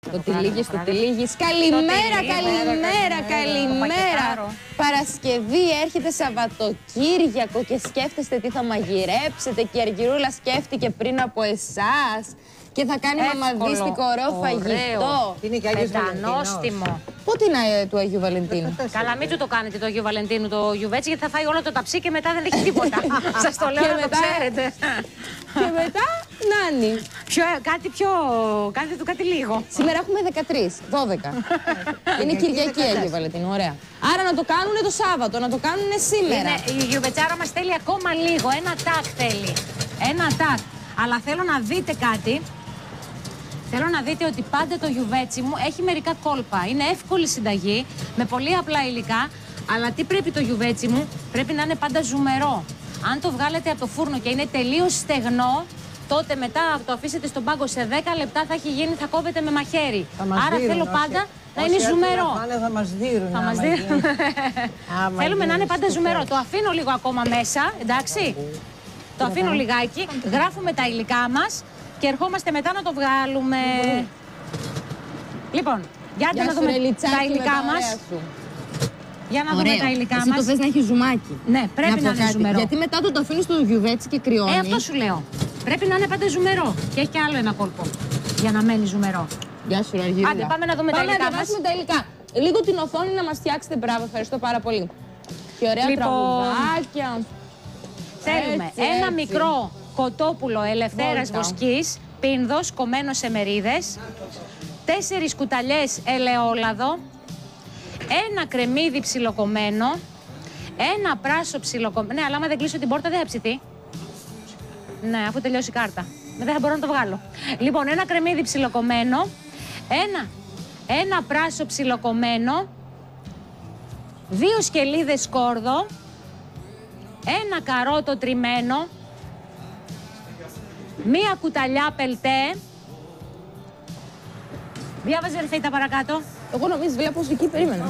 Το τυλίγεις, το τυλίγεις. Καλημέρα, καλημέρα. Παρασκευή, έρχεται Σαββατοκύριακο και σκέφτεστε τι θα μαγειρέψετε και η Αργυρούλα σκέφτηκε πριν από εσάς και θα κάνει μαμαδίστικο ωραίο φαγητό. Είναι και Άγιος Πεντανόστιμο. Πότε είναι του Αγίου Βαλεντίνου? Καλά, μην του το κάνετε το Αγίου Βαλεντίνου το γιουβέτσι, γιατί θα φάει όλο το ταψί και μετά δεν έχει τίποτα. Σας το λέω να το ξέρετε. Και μετά, Νάνι. Κάντε του κάτι λίγο. Σήμερα έχουμε 13, 12. Είναι Κυριακή Αγίου Βαλεντίνου, ωραία. Άρα να το κάνουν το Σάββατο, να το κάνουν σήμερα. Η γιουβετσάρα μας θέλει ακόμα λίγο, ένα τάκ θέλει. Ένα τάκ. Αλλά θέλω να δείτε κάτι. Θέλω να δείτε ότι πάντα το γιουβέτσι μου έχει μερικά κόλπα. Είναι εύκολη συνταγή, με πολύ απλά υλικά. Αλλά τι πρέπει το γιουβέτσι μου? Πρέπει να είναι πάντα ζουμερό. Αν το βγάλετε από το φούρνο και είναι τελείως στεγνό, τότε μετά το αφήσετε στον πάγκο σε 10 λεπτά θα έχει γίνει, θα κόβεται με μαχαίρι. Άρα θέλω πάντα να είναι ζουμερό. Θα μας δίνουν. Θα μας δίνουν. Θέλουμε να είναι πάντα ζουμερό. Το αφήνω λίγο ακόμα μέσα, εντάξει. Το αφήνω λιγάκι, γράφουμε τα υλικά μας και ερχόμαστε μετά να το βγάλουμε. Λοιπόν, για να δούμε τα υλικά μας. Για να δούμε τα υλικά μας. Εσύ το θες να έχει ζουμάκι. Ναι, πρέπει να είναι ζουμερό. Γιατί μετά το αφήνεις στο γιουβέτσι και κρυώνει. Αυτό σου λέω. Πρέπει να είναι πάντα ζουμερό. Και έχει και άλλο ένα κόλπο για να μένει ζουμερό. Γεια σου, Αργύρια. Άντε, πάμε να δούμε τα υλικά μας. Τα υλικά. Λίγο την οθόνη να μας φτιάξετε. Μπράβο, ευχαριστώ πάρα πολύ. Και ωραία τραγουδάκια. Θέλουμε ένα μικρό κοτόπουλο ελευθέρας βοσκής, πίνδος, κομμένο σε μερίδες, 4 κουταλιές ελαιόλαδο, ένα κρεμμύδι ψιλοκομμένο, ένα πράσο ψιλοκομμένο. Ναι, αλλά άμα δεν κλείσω την πόρτα δεν θα ψηθεί. Ναι, αφού τελειώσει η κάρτα. Δεν θα μπορώ να το βγάλω. Λοιπόν, ένα κρεμμύδι ψιλοκομμένο, ένα πράσο ψιλοκομμένο, 2 σκελίδες σκόρδο, ένα καρότο τριμμένο, 1 κουταλιά πελτέ. Διάβαζε ρε τα παρακάτω. Εγώ νομίζω βλέπω ως εκεί, περίμενα.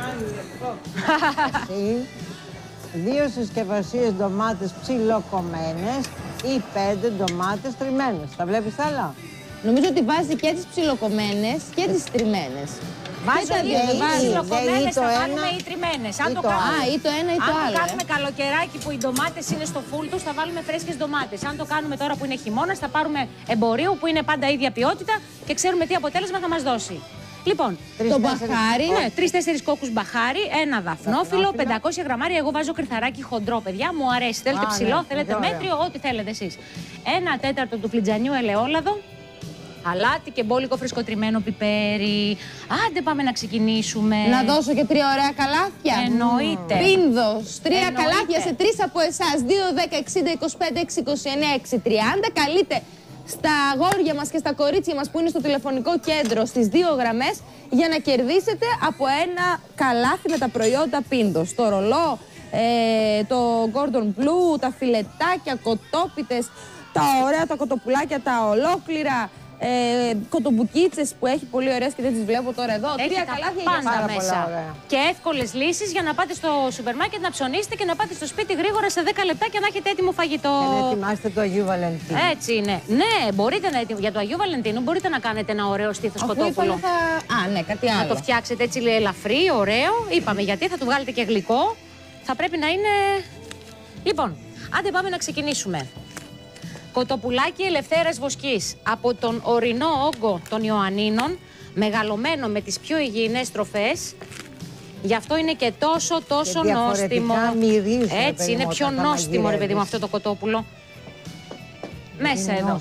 2 συσκευασίες ντομάτες ψιλοκομμένες ή 5 ντομάτες τριμμένες. Τα βλέπεις τα άλλα? Νομίζω ότι βάζει και τις ψιλοκομμένες και τις τριμμένες. Βάζω ή ψιλοκομμένες θα βάλουμε ή τριμμένες. Ή το ένα ή το άλλο. Αν κάνουμε καλοκαιράκι που οι ντομάτες είναι στο φουλ τους, θα βάλουμε φρέσκες ντομάτες. Αν το κάνουμε τώρα που είναι χειμώνας, θα πάρουμε εμπορίου που είναι πάντα ίδια ποιότητα και ξέρουμε τι αποτέλεσμα θα μας δώσει. Λοιπόν, το μπαχάρι. Ναι, 3-4 κόκκους μπαχάρι, ένα δαφνόφυλλο, 500 γραμμάρια. Εγώ βάζω κρυθαράκι χοντρό, παιδιά. Μου αρέσει. Θέλετε ψηλό, θέλετε μέτριο, ό,τι θέλετε εσείς. 1/4 του φλιτζανιού ελαιόλαδο. Αλάτι και μπόλικο φρεσκοτριμμένο πιπέρι. Άντε πάμε να ξεκινήσουμε. Να δώσω και 3 ωραία καλάθια. Εννοείται. Πίνδος. 3 καλάθια σε 3 από εσάς. 2, 10, 60, 25, 6, 29, 6, 30. Καλείτε στα αγόρια μας και στα κορίτσια μας που είναι στο τηλεφωνικό κέντρο στις 2 γραμμές για να κερδίσετε από ένα καλάθι με τα προϊόντα Πίνδος. Το ρολό, το Gordon Blue, τα φιλετάκια, κοτόπιτες, τα ωραία τα κοτοπουλάκια, τα ολόκληρα. Κοτομπουκίτσες που έχει πολύ ωραίες και δεν τις βλέπω τώρα εδώ. Έχει 3 καλάθια πάντα για μέσα. Και εύκολες λύσεις για να πάτε στο σούπερ μάρκετ να ψωνίσετε και να πάτε στο σπίτι γρήγορα σε 10 λεπτά και να έχετε έτοιμο φαγητό. Και να ετοιμάσετε το Αγίου Βαλεντίνου. Έτσι είναι. Ναι, μπορείτε για το Αγίου Βαλεντίνου μπορείτε να κάνετε ένα ωραίο στήθος κοτόπουλο. Ναι, κάτι άλλο. Να το φτιάξετε έτσι ελαφρύ, ωραίο. Είπαμε γιατί, θα του βγάλετε και γλυκό. Θα πρέπει να είναι. Λοιπόν, άντε πάμε να ξεκινήσουμε. Κοτοπουλάκι ελευθέρας βοσκής από τον ορεινό όγκο των Ιωαννίνων, μεγαλωμένο με τις πιο υγιεινές τροφές. Γι' αυτό είναι και τόσο νόστιμο. Έτσι, είναι πιο νόστιμο ρε παιδί μου αυτό το κοτόπουλο. Μέσα εδώ.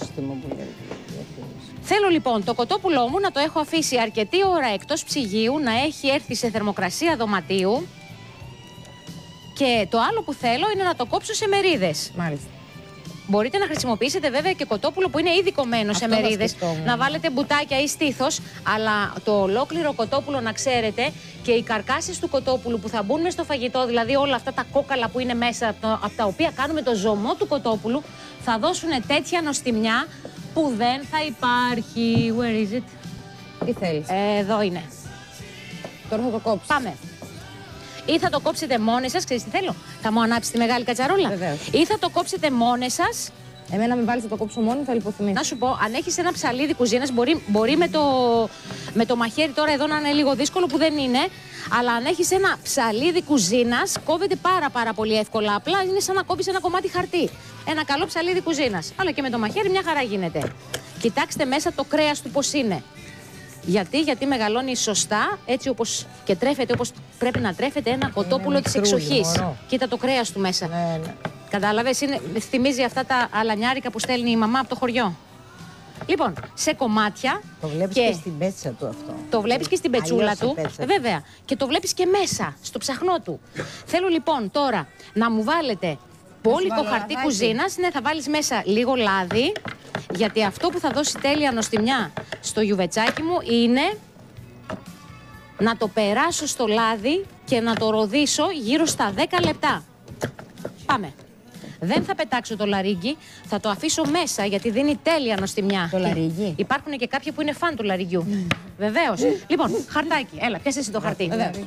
Θέλω λοιπόν το κοτόπουλό μου να το έχω αφήσει αρκετή ώρα εκτός ψυγείου, να έχει έρθει σε θερμοκρασία δωματίου. Και το άλλο που θέλω είναι να το κόψω σε μερίδες. Μάλιστα. Μπορείτε να χρησιμοποιήσετε βέβαια και κοτόπουλο που είναι ήδη κομμένο σε μερίδες, να βάλετε μπουτάκια ή στήθος, αλλά το ολόκληρο κοτόπουλο να ξέρετε και οι καρκάσες του κοτόπουλου που θα μπουν μες στο φαγητό, δηλαδή όλα αυτά τα κόκαλα που είναι μέσα, από τα οποία κάνουμε το ζωμό του κοτόπουλου, θα δώσουν τέτοια νοστιμιά που δεν θα υπάρχει. Where is it? Τι θέλεις? Εδώ είναι. Τώρα θα το κόψεις. Πάμε. Ή θα το κόψετε μόνες σας, ξέρεις τι θέλω, θα μου ανάψει τη μεγάλη κατσαρόλα. Βεβαίως. Ή θα το κόψετε μόνες σας. Εμένα με βάλεις να το κόψω μόνο, θα λιποθυμίσω. Να σου πω, αν έχεις ένα ψαλίδι κουζίνας, μπορεί Με το μαχαίρι τώρα εδώ να είναι λίγο δύσκολο που δεν είναι, αλλά αν έχεις ένα ψαλίδι κουζίνας, κόβεται πάρα πολύ εύκολα. Απλά είναι σαν να κόβεις ένα κομμάτι χαρτί. Ένα καλό ψαλίδι κουζίνας. Αλλά και με το μαχαίρι μια χαρά γίνεται. Κοιτάξτε μέσα το κρέας του πώς είναι. Γιατί μεγαλώνει σωστά, έτσι όπως και τρέφεται, όπως πρέπει να τρέφεται ένα κοτόπουλο της εξοχής. Κοίτα το κρέας του μέσα. Ναι. Κατάλαβες, θυμίζει αυτά τα αλανιάρικα που στέλνει η μαμά από το χωριό. Λοιπόν, σε κομμάτια. Το βλέπεις και στην πέτσα του αυτό. Το βλέπεις και στην πετσούλα του. Βέβαια. Και το βλέπεις και μέσα, στο ψαχνό του. Θέλω λοιπόν τώρα να μου βάλετε μπόλικο χαρτί κουζίνας. Ναι, θα βάλεις μέσα λίγο λάδι. Γιατί αυτό που θα δώσει τέλεια νοστιμιά στο γιουβετσάκι μου είναι να το περάσω στο λάδι και να το ροδίσω γύρω στα 10 λεπτά. Πάμε. Δεν θα πετάξω το λαρίγκι, θα το αφήσω μέσα γιατί δίνει τέλεια νοστιμιά. Το λαρίγκι. Υπάρχουν και κάποιοι που είναι φαν του λαριγκιού. Βεβαίως. Λοιπόν, χαρτάκι. Έλα, πιάσε εσύ το χαρτί.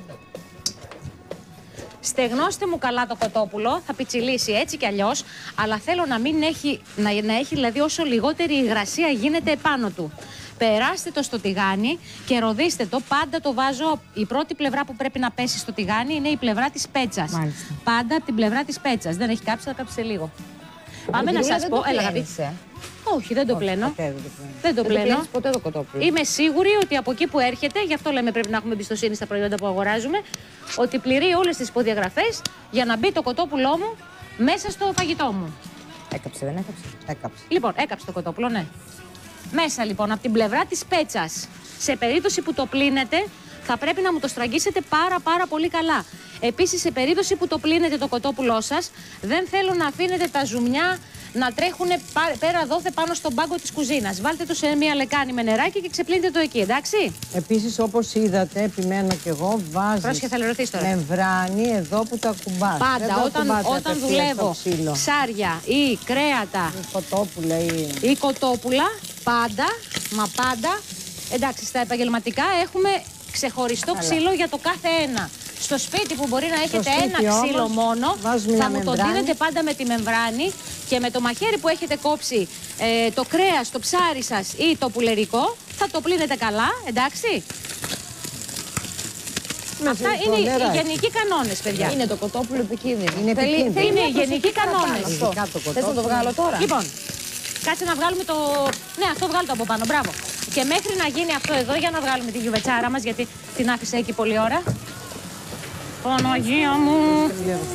Στεγνώστε μου καλά το κοτόπουλο, θα πιτσιλήσει έτσι κι αλλιώς, αλλά θέλω να μην έχει, να έχει δηλαδή όσο λιγότερη υγρασία γίνεται επάνω του. Περάστε το στο τηγάνι και ροδίστε το. Πάντα το βάζω, η πρώτη πλευρά που πρέπει να πέσει στο τηγάνι είναι η πλευρά της πέτσας. Μάλιστα. Πάντα από την πλευρά της πέτσας. Δεν έχει κάψει, θα κάψει σε λίγο. Πάμε να σας πω. Έλα, όχι, δεν το πλένω. Δεν το πλένω. Ποτέ το κοτόπουλο. Είμαι σίγουρη ότι από εκεί που έρχεται, γι' αυτό λέμε πρέπει να έχουμε εμπιστοσύνη στα προϊόντα που αγοράζουμε, ότι πληρεί όλες τις υποδιαγραφές για να μπει το κοτόπουλό μου μέσα στο φαγητό μου. Έκαψε, δεν έκαψε. Λοιπόν, έκαψε το κοτόπουλο, ναι. Μέσα λοιπόν, από την πλευρά της πέτσας, σε περίπτωση που το πλύνετε, θα πρέπει να μου το στραγγίσετε πάρα πολύ καλά. Επίσης, σε περίπτωση που το πλύνετε το κοτόπουλό σας, δεν θέλω να αφήνετε τα ζουμιά να τρέχουν πέρα δόθε πάνω στον πάγκο της κουζίνας. Βάλτε το σε μια λεκάνη με νεράκι και ξεπλύνετε το εκεί, εντάξει. Επίσης, όπως είδατε, επιμένω κι εγώ, βάζεις μεμβράνη εδώ που τα κουμπάς. Πάντα, όταν δουλεύω ψάρια ή κρέατα ή κοτόπουλα, πάντα, μα πάντα, εντάξει, στα επαγγελματικά έχουμε ξεχωριστό ξύλο για το κάθε ένα. Στο σπίτι που μπορεί να έχετε ένα ξύλο μόνο, θα μου το δίνετε πάντα με τη μεμβράνη και με το μαχαίρι που έχετε κόψει το κρέας, το ψάρι σας ή το πουλερικό, θα το πλύνετε καλά, εντάξει. Αυτά είναι οι γενικοί κανόνες, παιδιά. Είναι το κοτόπουλο επικίνδυνο. Είναι οι γενικοί κανόνες. Θες να το βγάλω τώρα? Λοιπόν, κάτσε να βγάλουμε το... Ναι, αυτό βγάλω το από πάνω, μπράβο. Και μέχρι να γίνει αυτό εδώ, για να βγάλουμε τη γιουβετσάρα μας, γιατί την άφησα εκεί πολλή ώρα. Παναγία μου!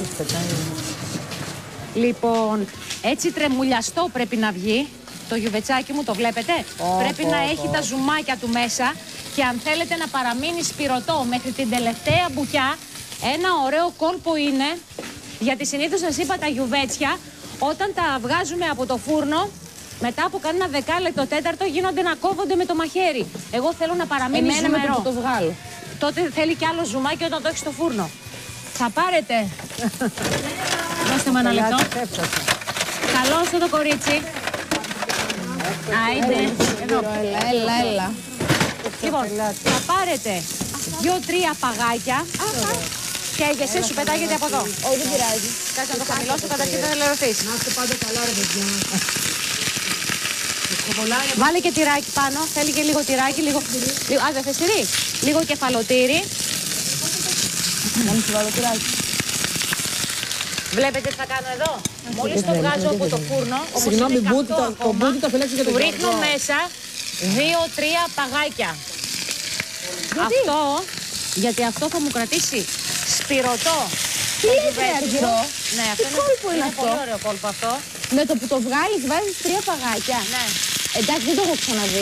Λοιπόν, έτσι τρεμουλιαστό πρέπει να βγει το γιουβετσάκι μου, το βλέπετε. Πρέπει να έχει τα ζουμάκια του μέσα και αν θέλετε να παραμείνει σπυρωτό μέχρι την τελευταία μπουκιά, ένα ωραίο κόλπο είναι, γιατί συνήθως σας είπα τα γιουβέτσια, όταν τα βγάζουμε από το φούρνο, μετά από κανένα δεκάλεπτο τέταρτο γίνονται να κόβονται με το μαχαίρι. Εγώ θέλω να παραμείνει ζουμερό. Με το βγάλω. Τότε θέλει κι άλλο ζουμάκι όταν το έχει στο φούρνο. Θα πάρετε. Δώστε μου ένα λεπτό. Καλό ήρθε το κορίτσι. Άιντε. Έλα. Λοιπόν, θα πάρετε 2-3 παγάκια. Καίγεσαι, σου πετάγεται από εδώ. Όχι, δεν πειράζει. Κάτσε να το χαμηλώσω, καταρχήν θα ελερωθείς. Να είστε πάντα καλά, ρε παιδιά. Βάλε και τυράκι πάνω. Θέλει και λίγο τυράκι, λίγο. Α, δεν θες τυρί. Λίγο κεφαλοτήρι. Να μην σου βάλω τυράκι. Βλέπετε τι θα κάνω εδώ. Μόλις το βγάζω από το φούρνο, συγγνώμη, το μπούτι το φυλάξω για το του ρίχνω μέσα 2-3 παγάκια. Αυτό, γιατί αυτό θα μου κρατήσει σπυρωτό. Τι λέτε αυτό? Ναι, αυτό είναι πολύ ωραίο κόλπο αυτό. Με το που το βγάλεις βάζεις 3 παγάκια. Ναι. Εντάξει, δεν το έχω ξαναδεί.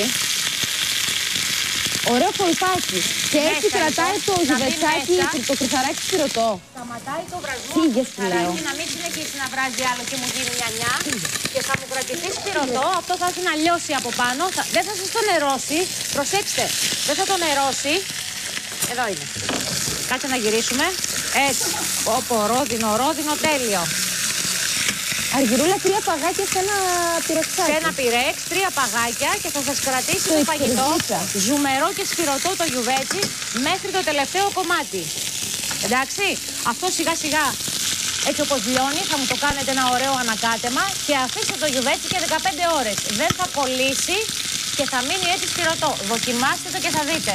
Ωραίο κολπάκι. Και έτσι κρατάει το γιουβετσάκι, το κρυφαράκι σπυρωτό. Σταματάει το βρασμό του χαράκι να μην συνεχίσει να βράζει άλλο και μου γίνει νιανιά. Και θα μου κρατηθεί σπυρωτό, αυτό θα έρθει να λιώσει από πάνω. Δεν θα σας το νερώσει. Προσέξτε, δεν θα το νερώσει. Εδώ είναι. Κάτσε να γυρίσουμε. Έτσι. Όπω, ρόδινο, τέλειο. Αργυρούλα, 3 παγάκια σε ένα πυρεξάκι. Σε ένα πυρέξ, 3 παγάκια και θα σας κρατήσει το φαγητό ζουμερό και σπυρωτό το γιουβέτσι μέχρι το τελευταίο κομμάτι. Εντάξει, αυτό σιγά σιγά έτσι όπως λιώνει θα μου το κάνετε ένα ωραίο ανακάτεμα και αφήστε το γιουβέτσι και 15 ώρες. Δεν θα κολλήσει και θα μείνει έτσι στηρωτό. Δοκιμάστε το και θα δείτε.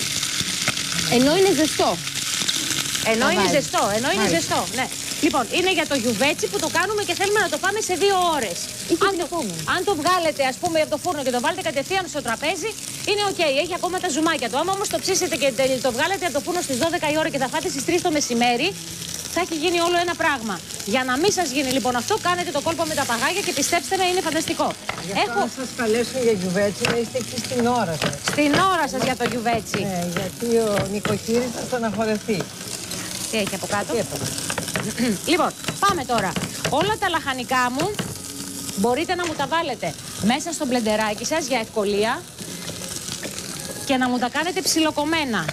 Ενώ είναι ζεστό. Ενώ είναι ζεστό, ναι. Λοιπόν, είναι για το γιουβέτσι που το κάνουμε και θέλουμε να το πάμε σε 2 ώρες. Αν το βγάλετε, ας πούμε, από το φούρνο και το βάλετε κατευθείαν στο τραπέζι, είναι οκ, έχει ακόμα τα ζουμάκια του. Άμα όμως το ψήσετε και το βγάλετε από το φούρνο στις 12 η ώρα και θα φάτε στις 3 το μεσημέρι, θα έχει γίνει όλο ένα πράγμα. Για να μην σας γίνει λοιπόν αυτό, κάνετε το κόλπο με τα παγάκια και πιστέψτε με, είναι φανταστικό. Θα σας καλέσω για γιουβέτσι να είστε εκεί στην ώρα σας. Στην ώρα σας για το γιουβέτσι. Ναι, γιατί ο νοικοκύρης θα στεναχωρεθεί. Τι έχει από κάτω. Λοιπόν, πάμε τώρα. Όλα τα λαχανικά μου μπορείτε να μου τα βάλετε μέσα στο μπλεντεράκι σας για ευκολία και να μου τα κάνετε ψιλοκομμένα.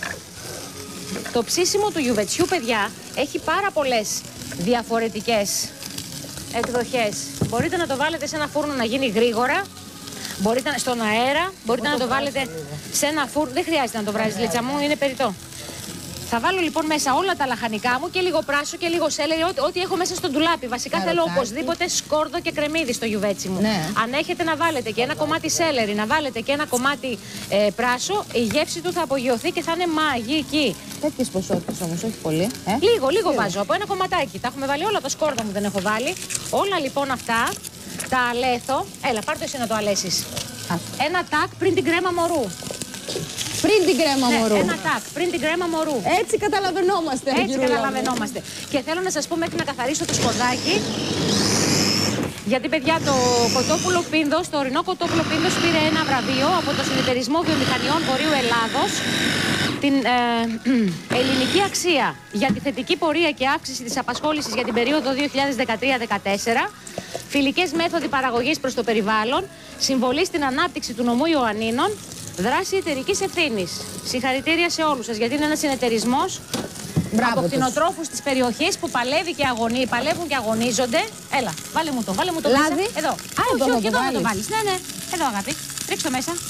Το ψήσιμο του γιουβετσιού, παιδιά, έχει πάρα πολλές διαφορετικές εκδοχές. Μπορείτε να το βάλετε σε ένα φούρνο να γίνει γρήγορα, μπορείτε στον αέρα, μπορείτε να το βάλετε σε ένα φούρνο. Δεν χρειάζεται να το βράζεις, Λίτσα μου, είναι περιττό. Θα βάλω λοιπόν μέσα όλα τα λαχανικά μου και λίγο πράσο και λίγο σέλερι, ό,τι έχω μέσα στο ντουλάπι. Βασικά θέλω οπωσδήποτε σκόρδο και κρεμμύδι στο γιουβέτσι μου. Ναι. Αν έχετε να βάλετε και ένα κομμάτι σέλερι, να βάλετε και ένα κομμάτι πράσο, η γεύση του θα απογειωθεί και θα είναι μαγική. Τέτοιες ποσότητες όμως, όχι πολύ. Λίγο βάζω, από ένα κομματάκι. Τα έχουμε βάλει όλα, το σκόρδο μου δεν έχω βάλει. Όλα λοιπόν αυτά τα αλέθω. Έλα, πάρ' το εσύ να το αλέσεις. Ένα τάκ πριν την κρέμα μωρού. Πριν την κρέμα μωρού. Ένα τάκ, πριν την κρέμα μωρού. Έτσι καταλαβαίνόμαστε. Έτσι καταλαβαίνόμαστε. Και θέλω να σας πω μέχρι να καθαρίσω το σκορδάκι. Γιατί, παιδιά, το κοτόπουλο Πίνδος, το ορεινό κοτόπουλο Πίνδος πήρε ένα βραβείο από το Συνεταιρισμό Βιομηχανιών Βορείου Ελλάδος. Την ελληνική αξία για τη θετική πορεία και αύξηση της απασχόλησης για την περίοδο 2013-2014. Φιλικές μέθοδοι παραγωγής προς το περιβάλλον. Συμβολή στην ανάπτυξη του νομού Ιωαννίνων. Δράση εταιρικής ευθύνης. Συγχαρητήρια σε όλους σας, γιατί είναι ένας συνεταιρισμός από κτηνοτρόφους της περιοχής που παλεύουν και αγωνίζονται. Έλα, βάλε μου το μέσα. Εδώ. Όχι, εδώ να το βάλεις. Ναι, εδώ αγάπη. Ρίξ' το μέσα.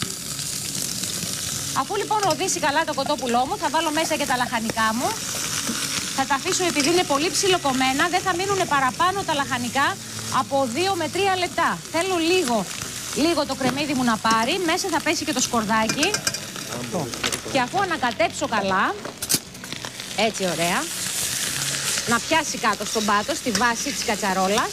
Αφού λοιπόν ροδίσει καλά το κοτόπουλό μου, θα βάλω μέσα και τα λαχανικά μου. Θα τα αφήσω, επειδή είναι πολύ ψιλοκομμένα, δεν θα μείνουν παραπάνω τα λαχανικά από 2 με 3 λεπτά. Θέλω λίγο το κρεμμύδι μου να πάρει, μέσα θα πέσει και το σκορδάκι. Και αφού ανακατέψω καλά, έτσι ωραία, να πιάσει κάτω στον πάτο, στη βάση της κατσαρόλας.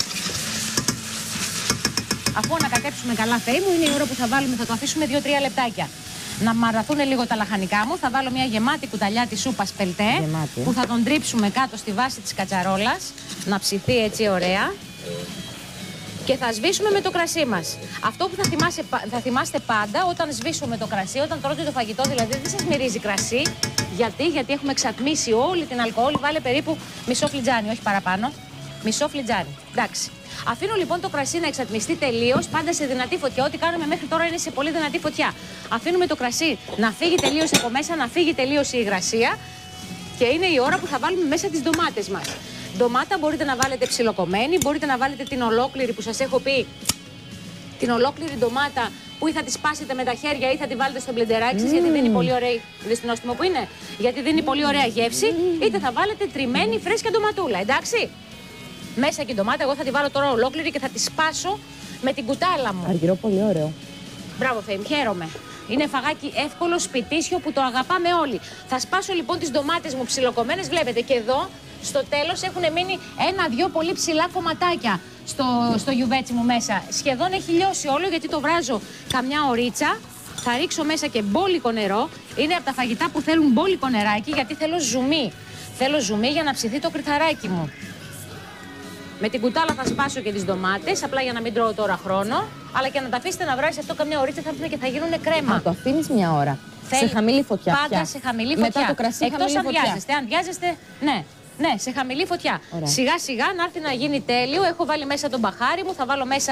Αφού ανακατέψουμε καλά, Θεή μου, είναι η ώρα που θα το αφήσουμε 2-3 λεπτάκια. Να μαραθούν λίγο τα λαχανικά μου. Θα βάλω μια γεμάτη κουταλιά της σούπας πελτέ, που θα τον τρίψουμε κάτω στη βάση της κατσαρόλας, να ψηθεί έτσι ωραία. Και θα σβήσουμε με το κρασί μας. Αυτό που θα θυμάστε πάντα όταν σβήσουμε το κρασί, όταν τρώτε το φαγητό, δηλαδή δεν σας μυρίζει κρασί. Γιατί έχουμε εξατμίσει όλη την αλκοόλ. Βάλε περίπου μισό φλιτζάνι, όχι παραπάνω. Μισό φλιτζάνι. Εντάξει. Αφήνω λοιπόν το κρασί να εξατμιστεί τελείως, πάντα σε δυνατή φωτιά. Ό,τι κάνουμε μέχρι τώρα είναι σε πολύ δυνατή φωτιά. Αφήνουμε το κρασί να φύγει τελείως από μέσα, να φύγει τελείως η υγρασία. Και είναι η ώρα που θα βάλουμε μέσα τις ντομάτες μας. Ντομάτα μπορείτε να βάλετε ψιλοκομμένη, μπορείτε να βάλετε την ολόκληρη που σας έχω πει. Την ολόκληρη ντομάτα που ή θα τη σπάσετε με τα χέρια ή θα τη βάλετε στο μπλεντεράκι σας, γιατί δίνει πολύ ωραία. Είδες την νόστιμο που είναι? Γιατί δίνει πολύ ωραία γεύση. Είτε θα βάλετε τριμμένη φρέσκια ντοματούλα, εντάξει. Μέσα και η ντομάτα, εγώ θα τη βάλω τώρα ολόκληρη και θα τη σπάσω με την κουτάλα μου. Αργυρό, πολύ ωραίο. Μπράβο, Θεή μου, χαίρομαι. Είναι φαγάκι εύκολο, σπιτίσιο, που το αγαπάμε όλοι. Θα σπάσω λοιπόν τις ντομάτες μου ψιλοκομμένες. Βλέπετε και εδώ στο τέλος έχουν μείνει 1-2 πολύ ψηλά κομματάκια στο γιουβέτσι μου μέσα. Σχεδόν έχει λιώσει όλο, γιατί το βράζω καμιά ωρίτσα. Θα ρίξω μέσα και μπόλικο νερό. Είναι από τα φαγητά που θέλουν μπόλικο νεράκι, γιατί θέλω ζουμί. Θέλω ζουμί για να ψηθεί το κρυθαράκι μου. Με την κουτάλα θα σπάσω και τις ντομάτες, απλά για να μην τρώω τώρα χρόνο. Αλλά και να τα αφήσετε να βράσει αυτό καμιά ωρίτσα, θα έρθουν και θα γίνουν κρέμα. Να το αφήνεις μια ώρα. Σε χαμηλή φωτιά. Πάντα σε χαμηλή φωτιά. Μετά το κρασί, εκτός αν βιάζεστε. Αν βιάζεστε, ναι, σε χαμηλή φωτιά. Ωραία. Σιγά σιγά να έρθει να γίνει τέλειο. Έχω βάλει μέσα τον μπαχάρι μου, θα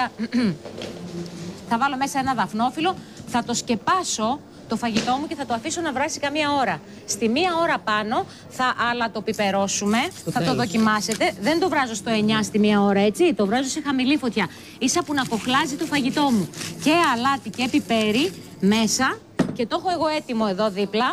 βάλω μέσα ένα δαφνόφυλλο. Θα το σκεπάσω το φαγητό μου και θα το αφήσω να βράσει καμία ώρα. Στη μία ώρα πάνω θα αλατοπιπερώσουμε, θα το δοκιμάσετε. Δεν το βράζω στο 9 στη μία ώρα, έτσι. Το βράζω σε χαμηλή φωτιά. Ίσα που να κοχλάζει το φαγητό μου. Και αλάτι και πιπέρι μέσα. Και το έχω εγώ έτοιμο εδώ δίπλα.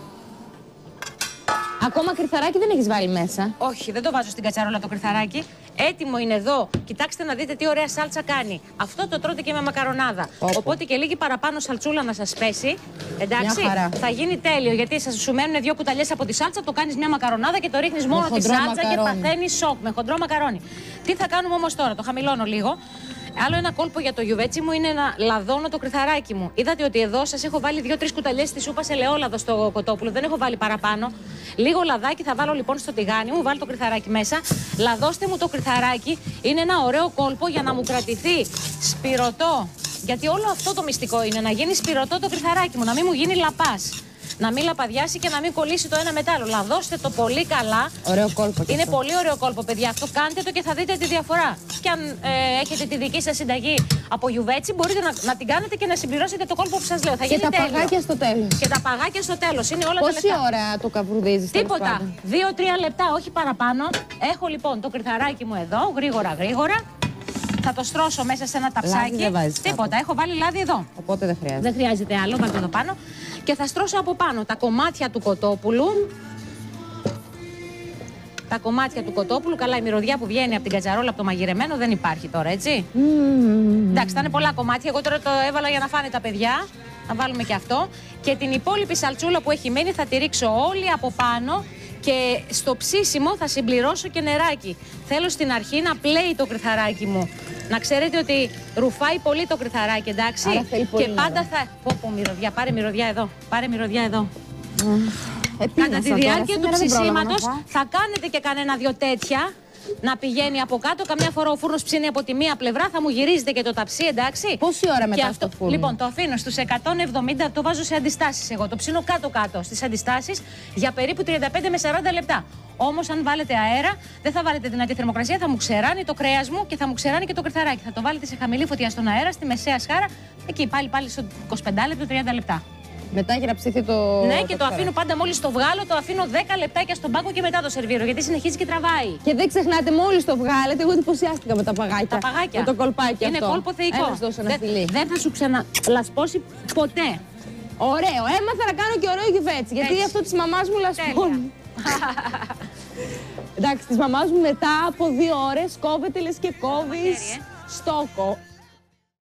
Ακόμα κρυθαράκι δεν έχεις βάλει μέσα? Όχι, δεν το βάζω στην κατσαρόλα το κρυθαράκι. Έτοιμο είναι εδώ. Κοιτάξτε να δείτε τι ωραία σάλτσα κάνει. Αυτό το τρώτε και με μακαρονάδα. Οπότε και λίγη παραπάνω σαλτσούλα να σας πέσει. Εντάξει, θα γίνει τέλειο. Γιατί σου μένουν 2 κουταλιές από τη σάλτσα, το κάνεις μια μακαρονάδα και το ρίχνεις μόνο τη σάλτσα και παθαίνεις σοκ με χοντρό μακαρόνι. Τι θα κάνουμε όμως τώρα, το χαμηλώνω λίγο. Άλλο ένα κόλπο για το γιουβέτσι μου είναι να λαδώνω το κρυθαράκι μου. Είδατε ότι εδώ σας έχω βάλει 2-3 κουταλιές της σούπας ελαιόλαδο στο κοτόπουλο. Δεν έχω βάλει παραπάνω. Λίγο λαδάκι θα βάλω λοιπόν στο τηγάνι μου, βάλω το κρυθαράκι μέσα. Λαδώστε μου το κρυθαράκι. Είναι ένα ωραίο κόλπο για να μου κρατηθεί σπυρωτό. Γιατί όλο αυτό το μυστικό είναι να γίνει σπυρωτό το κρυθαράκι μου, να μην μου γίνει λαπάς. Να μην λαπαδιάσει και να μην κολλήσει το ένα με το άλλο. Λαδώστε το πολύ καλά. Ωραίο κόλπο. Είναι πολύ ωραίο κόλπο, παιδιά. Αυτό κάντε το και θα δείτε τη διαφορά. Και αν έχετε τη δική σας συνταγή από γιουβέτσι, μπορείτε να την κάνετε και να συμπληρώσετε το κόλπο που σας λέω. Θα γίνει και τα παγάκια στο τέλος. Και τα παγάκια στο τέλος. Είναι όλα τα λεπτά. Πόση ώρα το καβρουδίζεις? Τίποτα. 2-3 λεπτά, όχι παραπάνω. Έχω λοιπόν το κρυθαράκι μου εδώ, γρήγορα. Θα το στρώσω μέσα σε ένα ταψάκι. Τίποτα. Έχω βάλει λάδι εδώ. Οπότε δεν χρειάζεται. Δεν χρειάζεται άλλο. Βάλτε εδώ πάνω. Και θα στρώσω από πάνω τα κομμάτια του κοτόπουλου. Τα κομμάτια του κοτόπουλου. Καλά, η μυρωδιά που βγαίνει από την κατσαρόλα, από το μαγειρεμένο, δεν υπάρχει τώρα, έτσι. Εντάξει, θα είναι πολλά κομμάτια. Εγώ τώρα το έβαλα για να φάνε τα παιδιά. Να βάλουμε και αυτό. Και την υπόλοιπη σαλτσούλα που έχει μείνει θα τη ρίξω όλη από πάνω. Και στο ψήσιμο θα συμπληρώσω και νεράκι. Θέλω στην αρχή να πλέει το κρυθαράκι μου. Να ξέρετε ότι ρουφάει πολύ το κρυθαράκι, εντάξει. Άρα θέλει πολύ και πάντα θα. Πω, μυρωδιά, πάρε μυρωδιά εδώ. Πάρε μυρωδιά εδώ. Κατά τη διάρκεια του ψησίματος θα κάνετε και κανένα 2 τέτοια. Να πηγαίνει από κάτω. Καμιά φορά ο φούρνος ψήνει από τη μία πλευρά, θα μου γυρίζετε και το ταψί, εντάξει. Πόση ώρα μετά στο φούρνο? Λοιπόν, το αφήνω στους 170, το βάζω σε αντιστάσεις εγώ. Το ψήνω κάτω-κάτω στις αντιστάσεις για περίπου 35 με 40 λεπτά. Όμως, αν βάλετε αέρα, δεν θα βάλετε δυνατή θερμοκρασία, θα μου ξεράνει το κρέας μου και θα μου ξεράνει και το κρυθαράκι. Θα το βάλετε σε χαμηλή φωτιά στον αέρα, στη μεσαία σκάρα, εκεί πάλι στο 25 λεπτό, 30 λεπτά. Μετά για να ψηθεί το. Ναι, και το αφήνω πάντα μόλις το βγάλω, το αφήνω 10 λεπτάκια στον πάγκο και μετά το σερβίρω. Γιατί συνεχίζει και τραβάει. Και δεν ξεχνάτε, μόλις το βγάλετε, εγώ εντυπωσιάστηκα με τα παγάκια. Τα παγάκια. Με το κολπάκι είναι αυτό. Κόλπο θεϊκό. Δεν θα σου ξαναλασπώσει ποτέ. Ωραίο. Έμαθα να κάνω και ωραίο γιουβέτσι. Γιατί αυτό της μαμάς μου λασπώνει. Εντάξει, της μαμάς μου μετά από 2 ώρες κόβεται λες και κόβεις στόκο.